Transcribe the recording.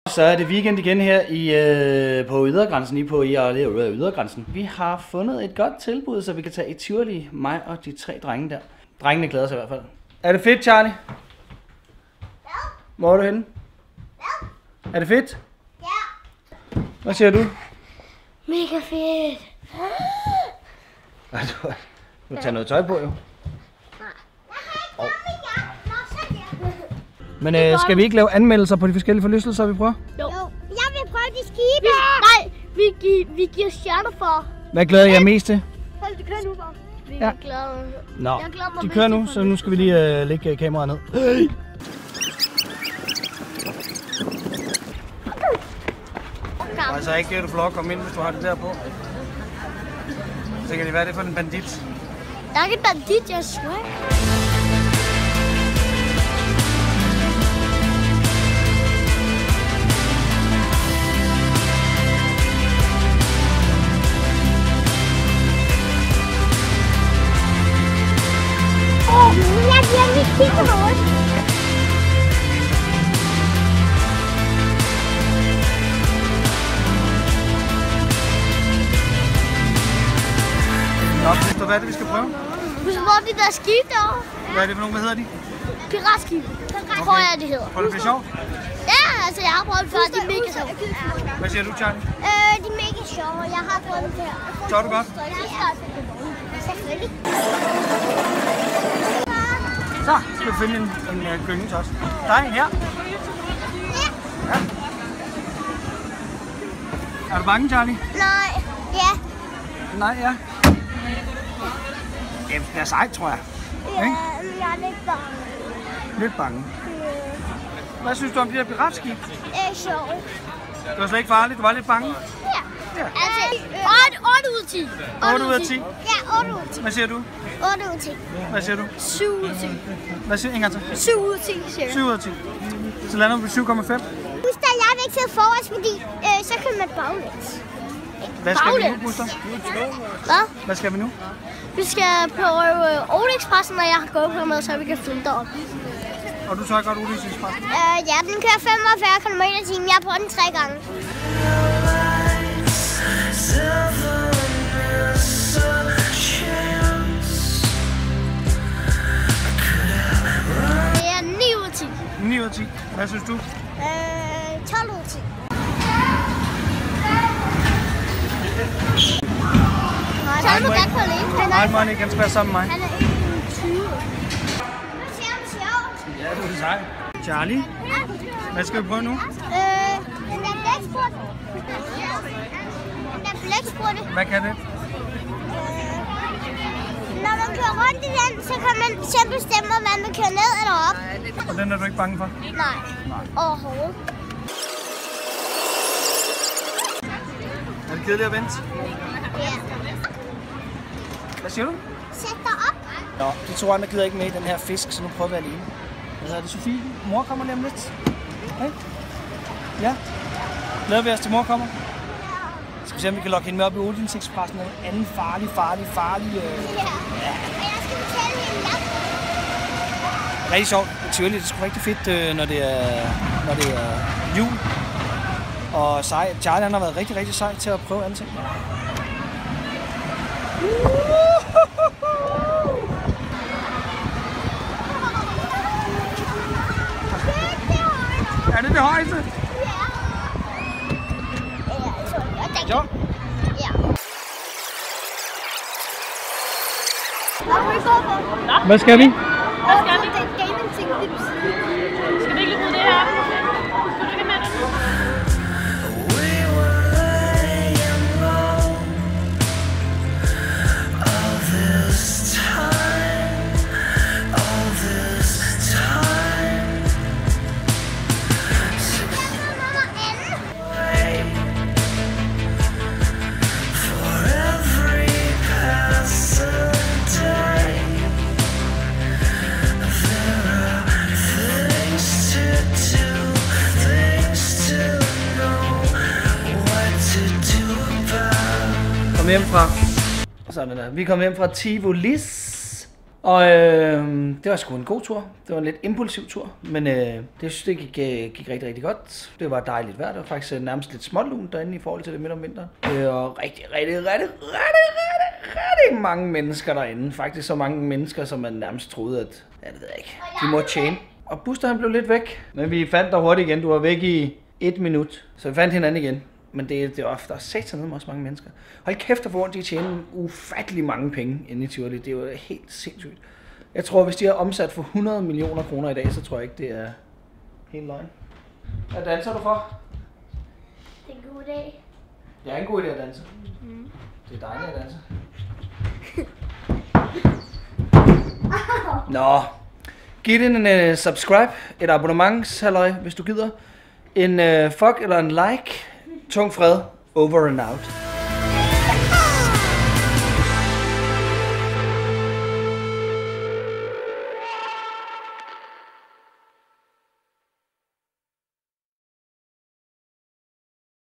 Så er det weekend igen her på Ydergrænsen, Ydergrænsen. Vi har fundet et godt tilbud, så vi kan tage i Tivoli, mig og de 3 drenge der. Drengene glæder sig i hvert fald. Er det fedt, Charlie? Ja. Hvor er du henne? Ja. Er det fedt? Ja. Hvad siger du? Mega fedt. Du tager noget tøj på, jo. Men skal vi ikke lave anmeldelser på de forskellige forlystelser, vi prøver? Jo. Jeg vil prøve de skibe. Nej, vi giver stjerner for. Hvad glæder jeg mest til? Hold, det kører nu, far. Ja. Nå, de kører nu, så nu skal vi lige lægge kameraet ned. Hey! Altså ikke du får lov at komme ind, hvis du har det der på. Så kan det være, det for en bandit. Der er ikke en bandit, jeg svær. Jeg bliver lige kigget noget. Nå, hvad er det, vi skal prøve? Husk hvor de der skib derovre. Hvad er det for nogle, hvad hedder de? Piratskib. Tror jeg, det hedder. Tror du, det bliver sjovt? Ja, altså jeg har prøvet det før. De er mega sjove. Hvad siger du, Charlie? De er mega sjove. Jeg har prøvet det før. Gør du godt? Ja, selvfølgelig. Så skal vi finde en gynge til os. Der er en her. Ja. Er du bange, Charlie? Nej. Ja. Nej, ja. Det er sejt, tror jeg. Ja, men jeg er lidt bange. Lidt bange. Hvad synes du om de her piratskib? Det er sjovt. Det var slet ikke farligt, du var lidt bange. Ja. Altså, 8 ud af 10. 8 ud af 10? Ja, 8 ud af 10. Hvad siger du? 8 ud af 10. Hvad siger du? 7 ud af 10. Hvad siger Inger til? 7 ud af 10, siger jeg. 7 ud af 10. Så lander vi på 7,5. Husk da, jeg vil ikke sidde forrest, fordi så kan man baglæns. Hvad skal vi nu, Buster? Hvad? Hvad skal vi nu? Vi skal prøve Olexpressen, når jeg har GoPro med, så vi kan filme derop. Og du tager godt Olexpressen? Ja, den kører 45 km i timen. Jeg har prøvet den 3 gange. Det er 9 ud af 10. 9 ud af 10. Hvad synes du? 12 ud af 10. Charlie må gerne køre alene. Nej, Money kan spille sammen med mig. Han er 21. Nu ser han sjovt. Ja, du er sej. Charlie, hvad skal vi prøve nu? Den der blæksprutte. Den der blæksprutte. Hvad kan det? Når man kører rundt i den, så kan man selv bestemme, om man vil køre ned eller op. Og den er du ikke bange for? Nej. Overhovedet. Er det kedeligt at vente? Ja. Hvad siger du? Sæt dig op. Nå, de 2 andre gider ikke med i den her fisk, så nu prøver vi alene. Hvad hedder det, Sofie? Mor kommer lige om lidt. Hey. Ja. Glæder vi os til mor kommer? Skal vi se, om vi kan lokke hende med op i Olsenexpressen eller en anden farlig... Ja. Men jeg skal fortælle hende, Rigtig sjovt. Tivoli, det er sgu rigtig fedt, når det er jul. Og Charlie han har været rigtig, rigtig sej til at prøve alle ting. Er det det højeste? Ja. Jo. Ja. Hvad skal vi? Hvad skal vi? Det er gaming-ting. Skal vi ikke lige bruge det her? Skal du ikke med det? Hjem fra sådan der. Vi kom hjem fra Tivolis Og det var sgu en god tur. Det var en lidt impulsiv tur, men det synes jeg gik rigtig, rigtig godt. Det var dejligt vejr. Det var faktisk nærmest lidt smålunt derinde i forhold til det midt om vinteren. Og rigtig mange mennesker derinde. Faktisk så mange mennesker, som man nærmest troede, at det ved jeg ikke, de må tjene. Og Buster han blev lidt væk, men vi fandt dig hurtigt igen. Du var væk i 1 minut, så vi fandt hinanden igen. Men det er ofte, der er satan nede med også mange mennesker. Hold kæft, der får de tjene ufattelig mange penge inde i Tivoli. Det er jo helt sindssygt. Jeg tror, hvis de har omsat for 100 millioner kroner i dag, så tror jeg ikke, det er helt løgn. Hvad danser du for? Det er en god dag. Det er en god idé at danse. Det er dejligt at danse. Nå. Giv den en subscribe, et abonnement, halløj, hvis du gider. En fuck eller en like. Tung fred. Over and out.